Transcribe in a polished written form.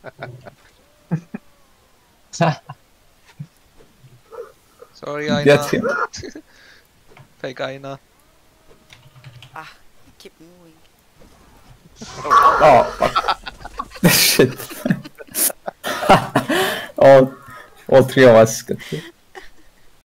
Sorry, Aina. Get him. Fake Aina. Ah, keep moving. Oh, fuck. Shit. All three of us got hit.